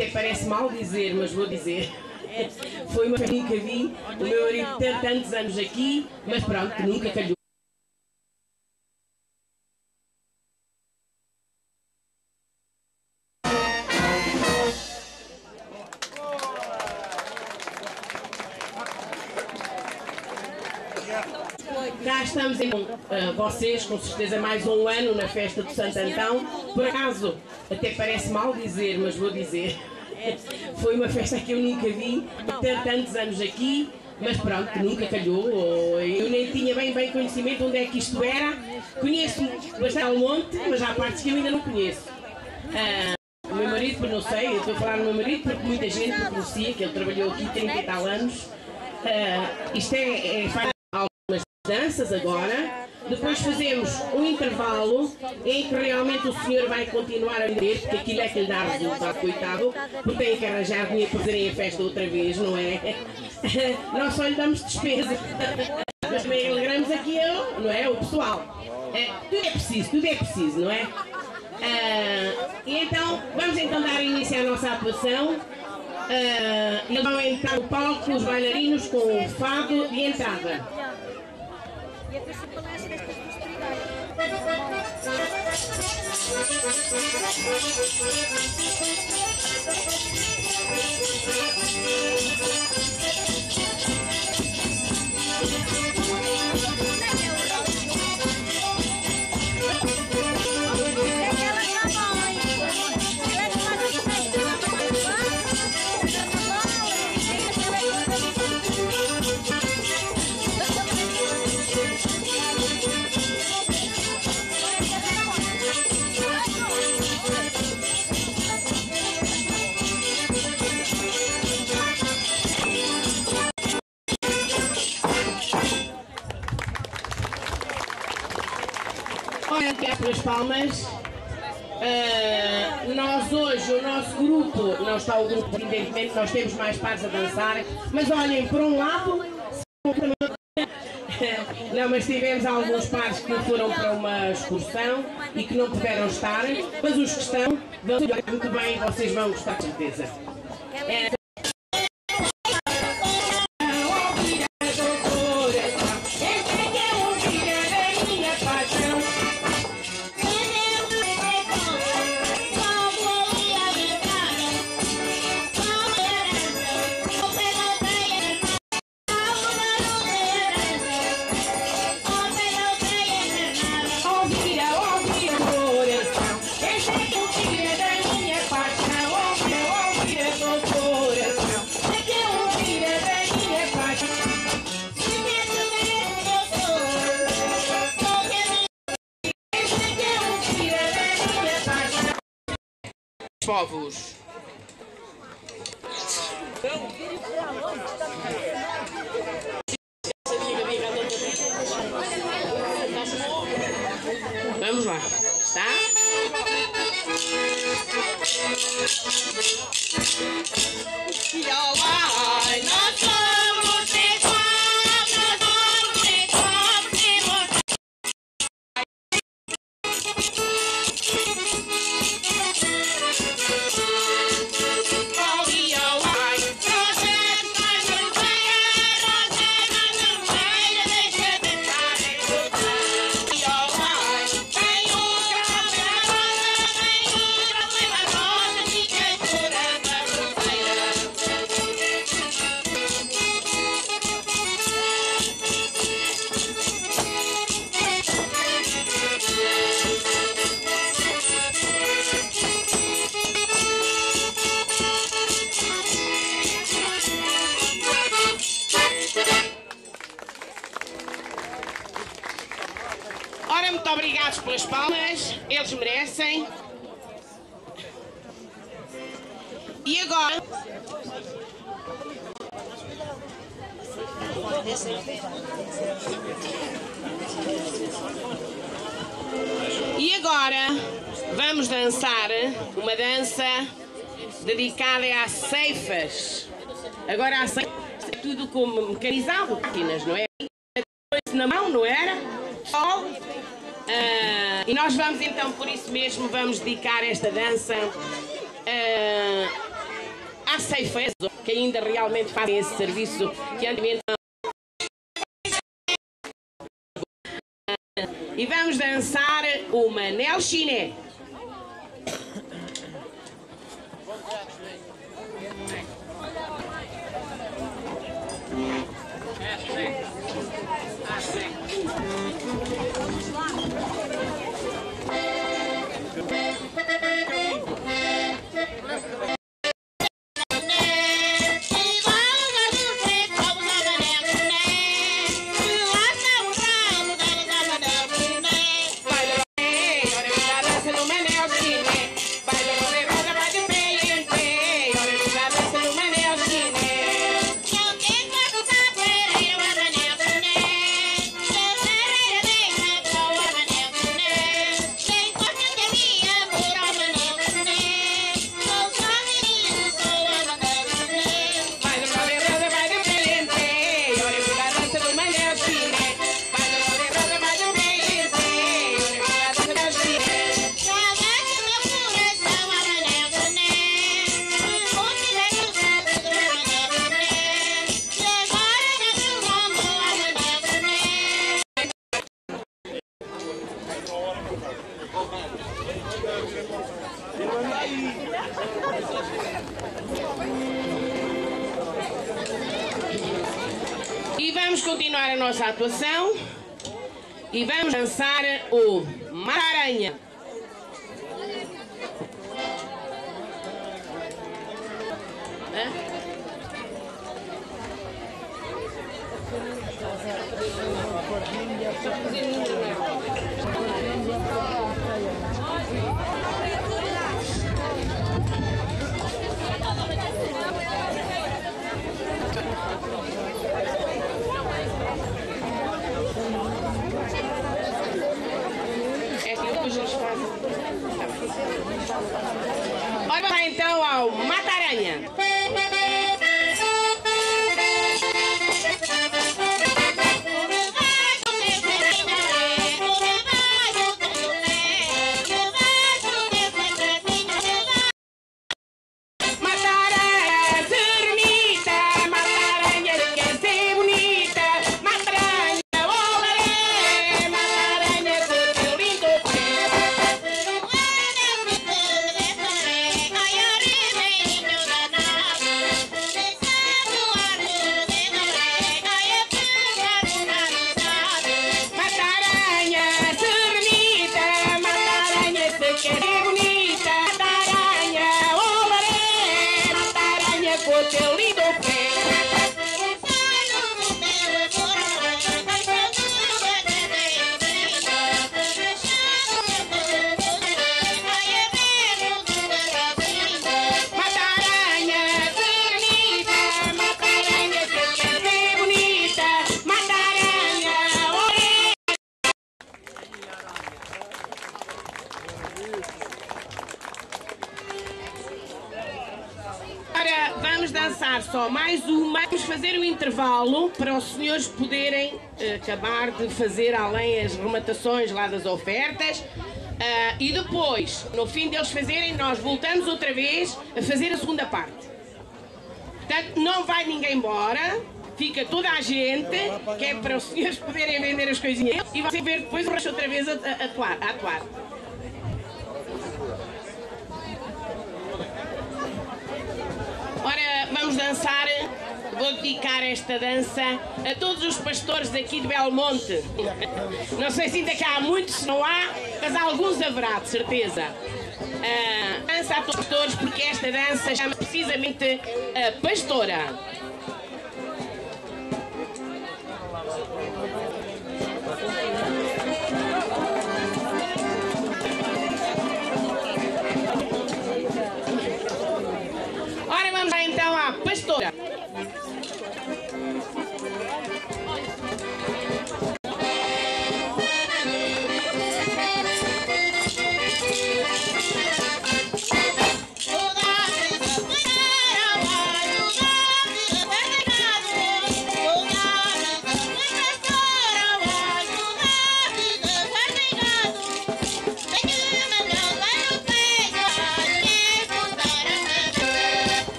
Até parece mal dizer, mas vou dizer. Foi uma festa que vi, o meu marido tem tantos anos aqui, mas pronto, nunca calhou. Cá estamos vocês, com certeza, mais um ano na festa de Santo Antão. Por acaso, até parece mal dizer, mas vou dizer. Foi uma festa que eu nunca vi, ter tantos anos aqui, mas pronto, nunca calhou. Eu nem tinha bem conhecimento onde é que isto era. Conheço bastante ao monte, mas há partes que eu ainda não conheço. O meu marido, não sei, eu estou a falar do meu marido porque muita gente o conhecia, que ele trabalhou aqui 30 e tal anos. Isto faz algumas danças agora. Depois fazemos um intervalo em que realmente o senhor vai continuar a vender, porque aquilo é que lhe dá resultado, coitado, porque tem que arranjar dinheiro para fazerem a festa outra vez, não é? Nós só lhe damos despesa, mas também alegramos aqui não é? O pessoal. Tudo é preciso, não é? E então, vamos então dar início à nossa atuação. Eles vão entrar no palco, os bailarinos, com o fado de entrada. E a principalência destas prosperidades. Olha, pelas palmas. Nós hoje, o nosso grupo, não está o grupo, evidentemente, nós temos mais pares a dançar, mas olhem, por um lado, não, mas tivemos alguns pares que foram para uma excursão e que não puderam estar, mas os que estão vão muito bem, vocês vão gostar de certeza. Povos. Vamos lá, tá? Ora, muito obrigados pelas palmas, eles merecem. E agora... E agora vamos dançar uma dança dedicada às ceifas. Agora a ceifa é tudo como mecanizado, máquinas, não é? Na mão, não era? Sol. E nós vamos então, por isso mesmo, vamos dedicar esta dança Há ceifeiros que ainda realmente fazem esse serviço que antigamente. E vamos dançar o Manel Chiné. E vamos continuar a nossa atuação e vamos dançar o Mata-Aranha. Olha lá então ao Mata-Aranha. Agora vamos dançar só mais uma. Vamos fazer um intervalo para os senhores poderem acabar de fazer além as rematações lá das ofertas. E depois, no fim deles fazerem, nós voltamos outra vez a fazer a segunda parte. Portanto, não vai ninguém embora. Fica toda a gente, que é para os senhores poderem vender as coisinhas. E você ver depois o resto outra vez a atuar. Ora, vamos dançar. Vou dedicar esta dança a todos os pastores daqui de Belmonte. Não sei se ainda cá há muitos, se não há, mas alguns haverá, de certeza. Dança a todos os pastores, porque esta dança chama precisamente a pastora. Ora, vamos lá então à pastora.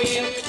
eu.